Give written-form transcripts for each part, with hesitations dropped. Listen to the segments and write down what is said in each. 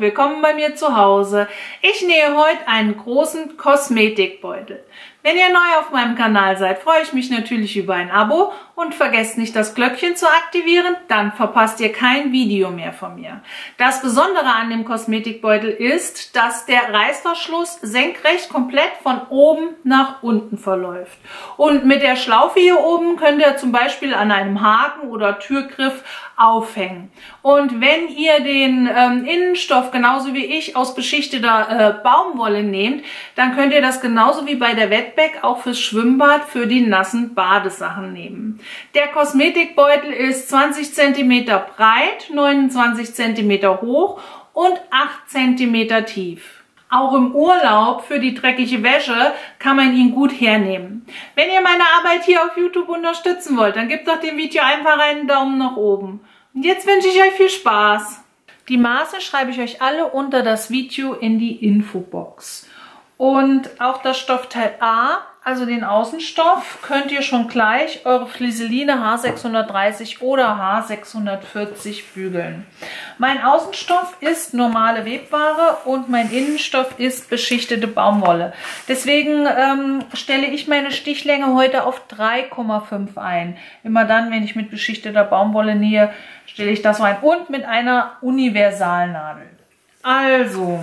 willkommen bei mir zu Hause. Ich nähe heute einen großen Kosmetikbeutel. Wenn ihr neu auf meinem Kanal seid, freue ich mich natürlich über ein Abo und vergesst nicht, das Glöckchen zu aktivieren, dann verpasst ihr kein Video mehr von mir. Das Besondere an dem Kosmetikbeutel ist, dass der Reißverschluss senkrecht komplett von oben nach unten verläuft. Und mit der Schlaufe hier oben könnt ihr zum Beispiel an einem Haken oder Türgriff aufhängen. Und wenn ihr den Innenstoff genauso wie ich aus beschichteter Baumwolle nehmt, dann könnt ihr das genauso wie bei der Wetback auch fürs Schwimmbad für die nassen Badesachen nehmen. Der Kosmetikbeutel ist 20 cm breit, 29 cm hoch und 8 cm tief. Auch im Urlaub für die dreckige Wäsche kann man ihn gut hernehmen. Wenn ihr meine Arbeit hier auf YouTube unterstützen wollt, dann gebt doch dem Video einfach einen Daumen nach oben. Und jetzt wünsche ich euch viel Spaß. Die Maße schreibe ich euch alle unter das Video in die Infobox. Und auch das Stoffteil A, also den Außenstoff, könnt ihr schon gleich eure Flieseline H630 oder H640 bügeln. Mein Außenstoff ist normale Webware und mein Innenstoff ist beschichtete Baumwolle. Deswegen stelle ich meine Stichlänge heute auf 3,5 ein. Immer dann, wenn ich mit beschichteter Baumwolle nähe, stelle ich das so ein. Und mit einer Universalnadel. Also,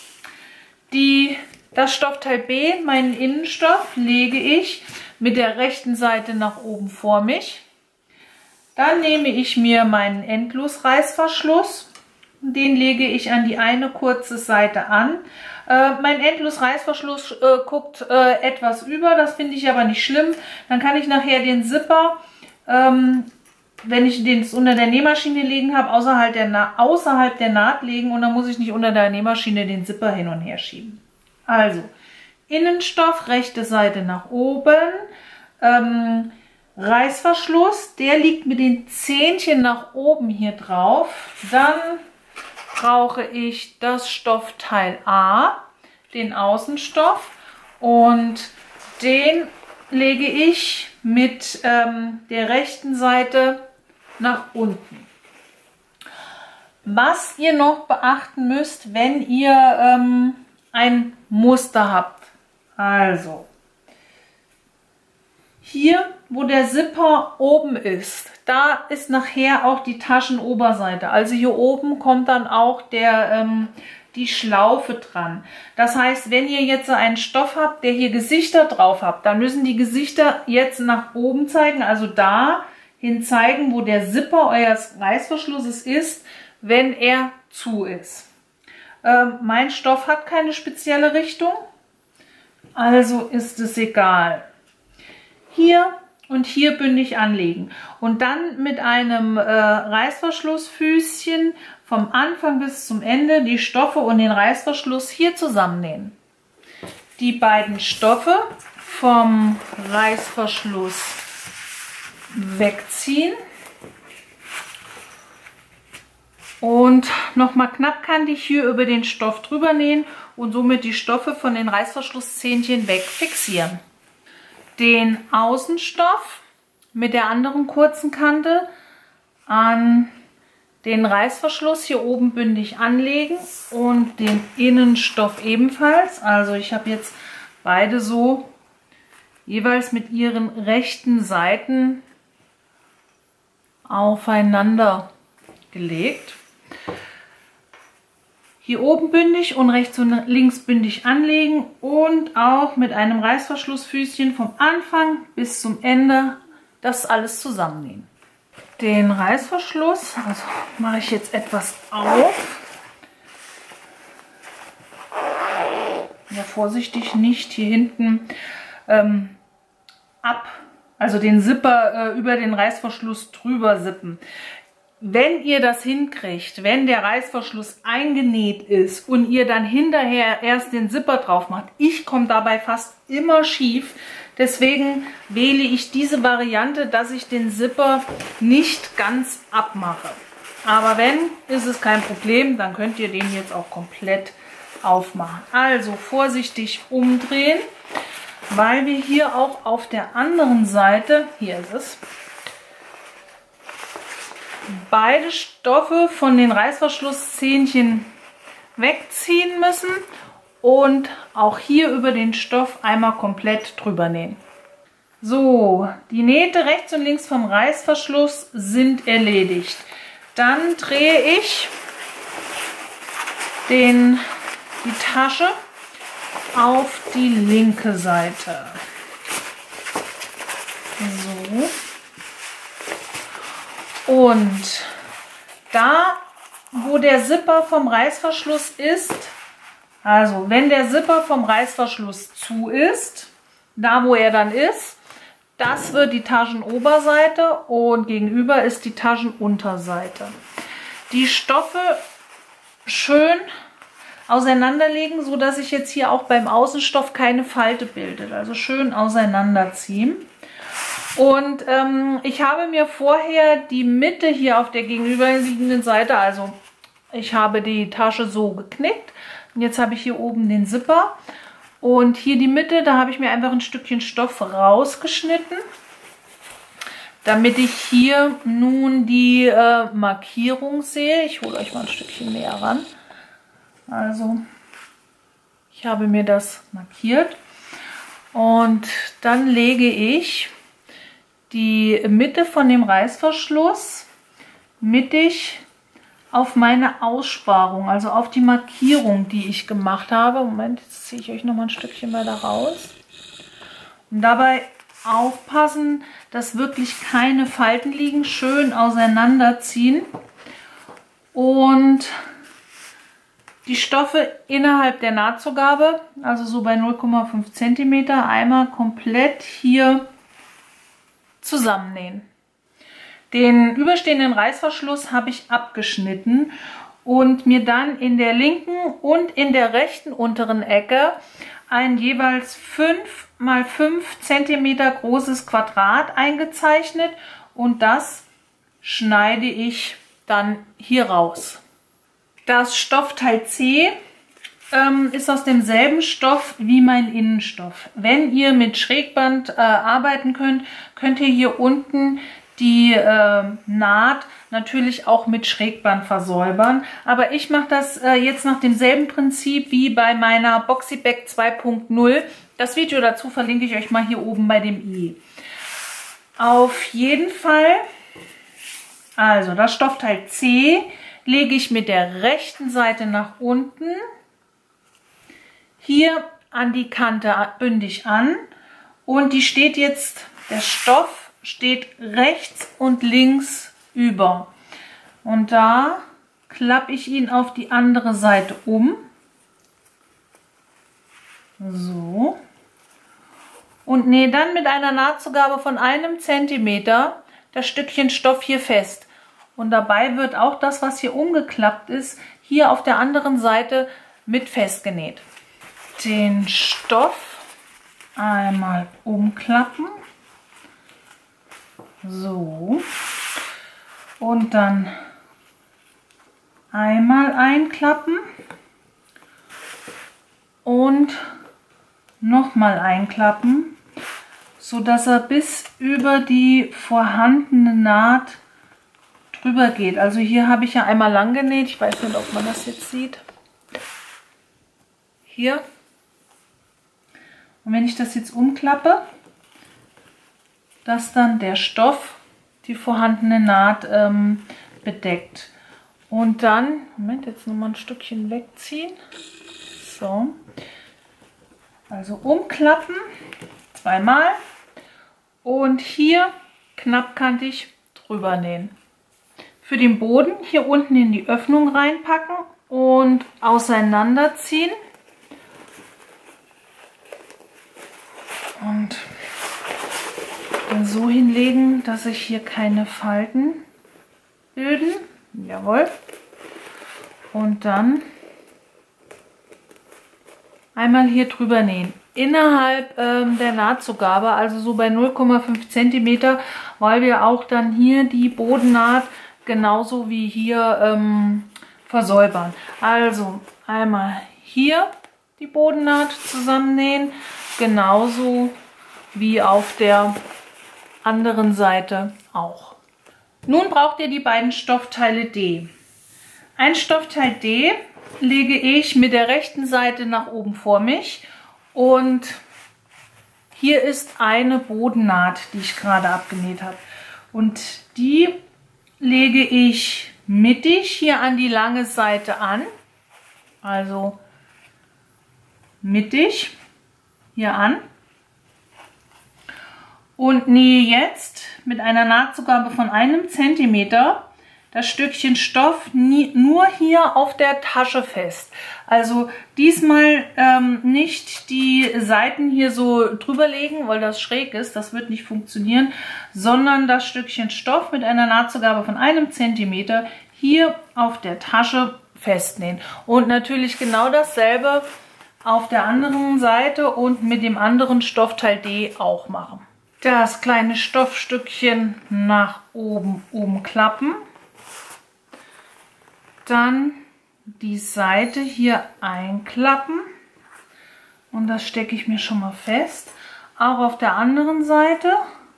das Stoffteil B, meinen Innenstoff, lege ich mit der rechten Seite nach oben vor mich. Dann nehme ich mir meinen Endlosreißverschluss. Den lege ich an die eine kurze Seite an. Mein Endlosreißverschluss guckt etwas über, das finde ich aber nicht schlimm. Dann kann ich nachher den Zipper, wenn ich den unter der Nähmaschine liegen habe, außerhalb der Naht legen und dann muss ich nicht unter der Nähmaschine den Zipper hin und her schieben. Also, Innenstoff, rechte Seite nach oben, Reißverschluss, der liegt mit den Zähnchen nach oben hier drauf. Dann brauche ich das Stoffteil A, den Außenstoff, und den lege ich mit der rechten Seite nach unten. Was ihr noch beachten müsst, wenn ihr ein Muster habt. Also, hier, wo der Zipper oben ist, da ist nachher auch die Taschenoberseite. Also hier oben kommt dann auch die Schlaufe dran. Das heißt, wenn ihr jetzt einen Stoff habt, der hier Gesichter drauf habt, dann müssen die Gesichter jetzt nach oben zeigen, also dahin zeigen, wo der Zipper eures Reißverschlusses ist, wenn er zu ist. Mein Stoff hat keine spezielle Richtung, also ist es egal. Hier und hier bündig anlegen und dann mit einem Reißverschlussfüßchen vom Anfang bis zum Ende die Stoffe und den Reißverschluss hier zusammennähen. Die beiden Stoffe vom Reißverschluss wegziehen. Und nochmal knappkantig hier über den Stoff drüber nähen und somit die Stoffe von den Reißverschlusszähnchen weg fixieren. Den Außenstoff mit der anderen kurzen Kante an den Reißverschluss hier oben bündig anlegen und den Innenstoff ebenfalls. Also ich habe jetzt beide so jeweils mit ihren rechten Seiten aufeinander gelegt. Hier oben bündig und rechts und links bündig anlegen und auch mit einem Reißverschlussfüßchen vom Anfang bis zum Ende das alles zusammennähen. Den Reißverschluss, also mache ich jetzt etwas auf. Ja, vorsichtig nicht hier hinten also den Zipper über den Reißverschluss drüber sippen. Wenn ihr das hinkriegt, wenn der Reißverschluss eingenäht ist und ihr dann hinterher erst den Zipper drauf macht, ich komme dabei fast immer schief. Deswegen wähle ich diese Variante, dass ich den Zipper nicht ganz abmache. Aber wenn, ist es kein Problem, dann könnt ihr den jetzt auch komplett aufmachen. Also vorsichtig umdrehen, weil wir hier auch auf der anderen Seite, hier ist es, beide Stoffe von den Reißverschlusszähnchen wegziehen müssen und auch hier über den Stoff einmal komplett drüber nähen. So, die Nähte rechts und links vom Reißverschluss sind erledigt. Dann drehe ich die Tasche auf die linke Seite. So. Und da, wo der Zipper vom Reißverschluss ist, also wenn der Zipper vom Reißverschluss zu ist, da wo er dann ist, das wird die Taschenoberseite und gegenüber ist die Taschenunterseite. Die Stoffe schön auseinanderlegen, so dass sich jetzt hier auch beim Außenstoff keine Falte bildet. Also schön auseinanderziehen. Und ich habe mir vorher die Mitte hier auf der gegenüberliegenden Seite, also ich habe die Tasche so geknickt. Und jetzt habe ich hier oben den Zipper. Und hier die Mitte, da habe ich mir einfach ein Stückchen Stoff rausgeschnitten, damit ich hier nun die Markierung sehe. Ich hole euch mal ein Stückchen näher ran. Also, ich habe mir das markiert. Und dann lege ich die Mitte von dem Reißverschluss mittig auf meine Aussparung, also auf die Markierung, die ich gemacht habe. Moment, jetzt ziehe ich euch noch mal ein Stückchen weiter raus. Und dabei aufpassen, dass wirklich keine Falten liegen, schön auseinanderziehen und die Stoffe innerhalb der Nahtzugabe, also so bei 0,5 cm, einmal komplett hier zusammennähen. Den überstehenden Reißverschluss habe ich abgeschnitten und mir dann in der linken und in der rechten unteren Ecke ein jeweils 5 x 5 cm großes Quadrat eingezeichnet und das schneide ich dann hier raus. Das Stoffteil C ist aus demselben Stoff wie mein Innenstoff. Wenn ihr mit Schrägband arbeiten könnt, könnt ihr hier unten die Naht natürlich auch mit Schrägband versäubern. Aber ich mache das jetzt nach demselben Prinzip wie bei meiner Boxyback 2.0. Das Video dazu verlinke ich euch mal hier oben bei dem i. Auf jeden Fall, also das Stoffteil C lege ich mit der rechten Seite nach unten, hier an die Kante bündig an und die steht jetzt, der Stoff steht rechts und links über. Und da klappe ich ihn auf die andere Seite um. So. Und nähe dann mit einer Nahtzugabe von 1 cm das Stückchen Stoff hier fest. Und dabei wird auch das, was hier umgeklappt ist, hier auf der anderen Seite mit festgenäht. Den Stoff einmal umklappen. So. Und dann einmal einklappen und nochmal einklappen, so dass er bis über die vorhandene Naht drüber geht. Also hier habe ich ja einmal lang genäht. Ich weiß nicht, ob man das jetzt sieht. Hier. Und wenn ich das jetzt umklappe, dass dann der Stoff die vorhandene Naht bedeckt. Und dann, Moment, jetzt nochmal ein Stückchen wegziehen. So. Also umklappen, zweimal. Und hier knappkantig drüber nähen. Für den Boden hier unten in die Öffnung reinpacken und auseinanderziehen. Und dann so hinlegen, dass sich hier keine Falten bilden. Jawohl. Und dann einmal hier drüber nähen. Innerhalb der Nahtzugabe, also so bei 0,5 cm, weil wir auch dann hier die Bodennaht genauso wie hier versäubern. Also einmal hier die Bodennaht zusammennähen, genauso wie auf der anderen Seite auch. Nun braucht ihr die beiden Stoffteile D. Ein Stoffteil D lege ich mit der rechten Seite nach oben vor mich und hier ist eine Bodennaht, die ich gerade abgenäht habe. Und die lege ich mittig hier an die lange Seite an. Also mittig hier an. Und nähe jetzt mit einer Nahtzugabe von 1 Zentimeter das Stückchen Stoff nur hier auf der Tasche fest. Also diesmal nicht die Seiten hier so drüber legen, weil das schräg ist, das wird nicht funktionieren, sondern das Stückchen Stoff mit einer Nahtzugabe von 1 Zentimeter hier auf der Tasche festnähen. Und natürlich genau dasselbe auf der anderen Seite und mit dem anderen Stoffteil D auch machen. Das kleine Stoffstückchen nach oben umklappen. Dann die Seite hier einklappen und das stecke ich mir schon mal fest. Auch auf der anderen Seite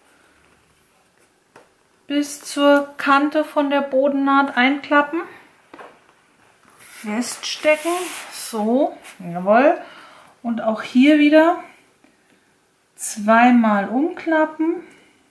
bis zur Kante von der Bodennaht einklappen, feststecken, so, jawohl. Und auch hier wieder zweimal umklappen,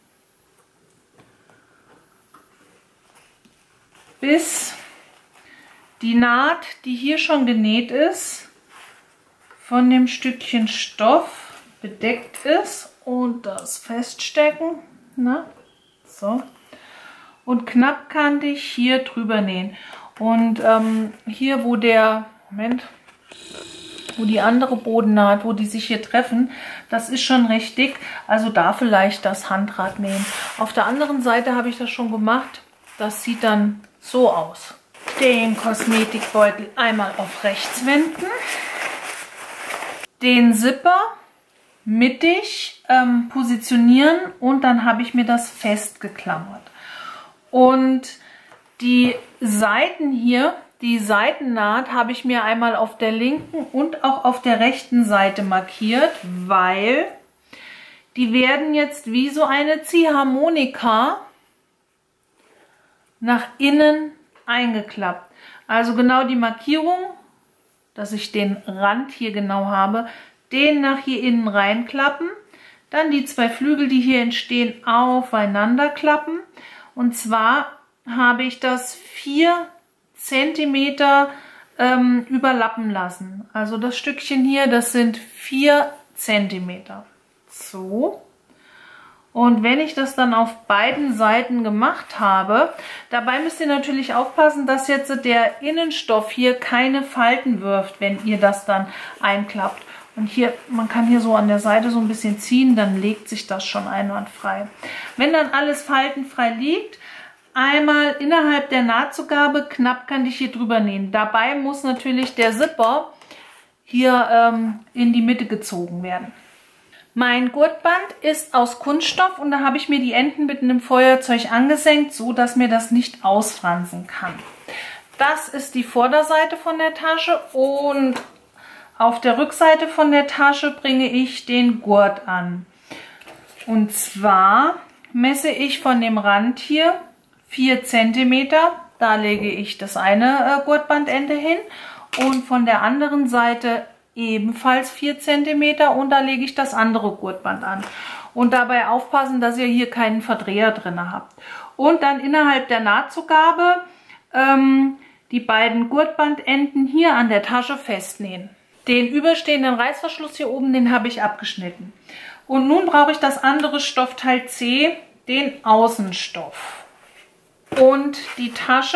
bis die Naht, die hier schon genäht ist, von dem Stückchen Stoff bedeckt ist und das feststecken. Na, so. Und knappkantig hier drüber nähen. Und hier, wo der, Moment, wo die andere Bodennaht, wo die sich hier treffen, das ist schon recht dick. Also da vielleicht das Handrad nähen. Auf der anderen Seite habe ich das schon gemacht. Das sieht dann so aus. Den Kosmetikbeutel einmal auf rechts wenden, den Zipper mittig positionieren und dann habe ich mir das festgeklammert. Und die Seiten hier, die Seitennaht habe ich mir einmal auf der linken und auch auf der rechten Seite markiert, weil die werden jetzt wie so eine Ziehharmonika nach innen eingeklappt. Also genau die Markierung, dass ich den Rand hier genau habe, den nach hier innen reinklappen, dann die zwei Flügel, die hier entstehen, aufeinander klappen. Und zwar habe ich das 4 Zentimeter überlappen lassen. Also das Stückchen hier, das sind 4 Zentimeter. So. Und wenn ich das dann auf beiden Seiten gemacht habe, dabei müsst ihr natürlich aufpassen, dass jetzt der Innenstoff hier keine Falten wirft, wenn ihr das dann einklappt. Und hier, man kann hier so an der Seite so ein bisschen ziehen, dann legt sich das schon einwandfrei. Wenn dann alles faltenfrei liegt, einmal innerhalb der Nahtzugabe knappkantig hier drüber nähen. Dabei muss natürlich der Zipper hier in die Mitte gezogen werden. Mein Gurtband ist aus Kunststoff und da habe ich mir die Enden mit einem Feuerzeug angesenkt, so dass mir das nicht ausfransen kann. Das ist die Vorderseite von der Tasche und auf der Rückseite von der Tasche bringe ich den Gurt an. Und zwar messe ich von dem Rand hier 4 cm, da lege ich das eine Gurtbandende hin und von der anderen Seite ebenfalls 4 cm und da lege ich das andere Gurtband an. Und dabei aufpassen, dass ihr hier keinen Verdreher drin habt. Und dann innerhalb der Nahtzugabe die beiden Gurtbandenden hier an der Tasche festnähen. Den überstehenden Reißverschluss hier oben, den habe ich abgeschnitten. Und nun brauche ich das andere Stoffteil C, den Außenstoff. Und die Tasche,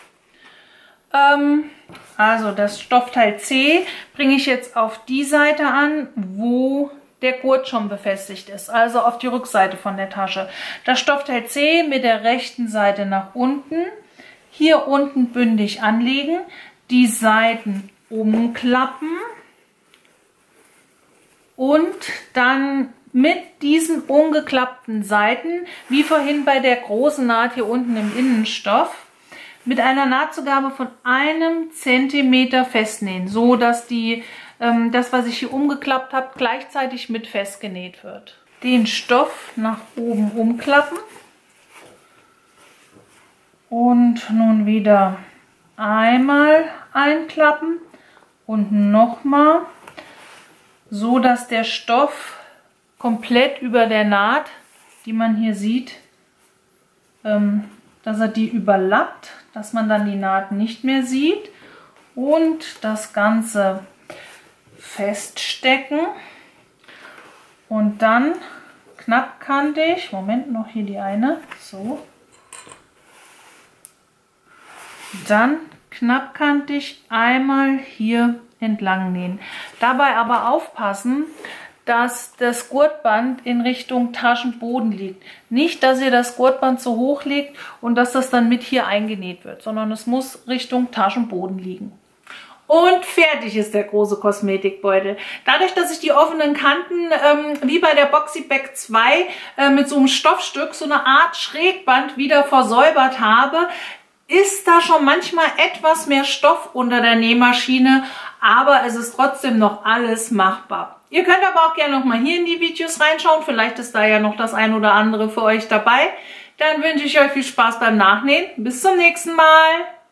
also das Stoffteil C, bringe ich jetzt auf die Seite an, wo der Gurt schon befestigt ist, also auf die Rückseite von der Tasche. Das Stoffteil C mit der rechten Seite nach unten, hier unten bündig anlegen, die Seiten umklappen und dann mit diesen umgeklappten Seiten, wie vorhin bei der großen Naht hier unten im Innenstoff, mit einer Nahtzugabe von 1 cm festnähen, so dass das, was ich hier umgeklappt habe, gleichzeitig mit festgenäht wird. Den Stoff nach oben umklappen und nun wieder einmal einklappen und nochmal, so dass der Stoff komplett über der Naht, die man hier sieht, dass er die überlappt, dass man dann die Naht nicht mehr sieht, und das Ganze feststecken und dann knappkantig, Moment, noch hier die eine, so, dann knappkantig einmal hier entlang nähen. Dabei aber aufpassen, dass das Gurtband in Richtung Taschenboden liegt. Nicht, dass ihr das Gurtband so hoch legt und dass das dann mit hier eingenäht wird, sondern es muss Richtung Taschenboden liegen. Und fertig ist der große Kosmetikbeutel. Dadurch, dass ich die offenen Kanten wie bei der Boxy Bag 2 mit so einem Stoffstück, so eine Art Schrägband wieder versäubert habe, ist da schon manchmal etwas mehr Stoff unter der Nähmaschine, aber es ist trotzdem noch alles machbar. Ihr könnt aber auch gerne noch mal hier in die Videos reinschauen, vielleicht ist da ja noch das ein oder andere für euch dabei. Dann wünsche ich euch viel Spaß beim Nachnähen. Bis zum nächsten Mal.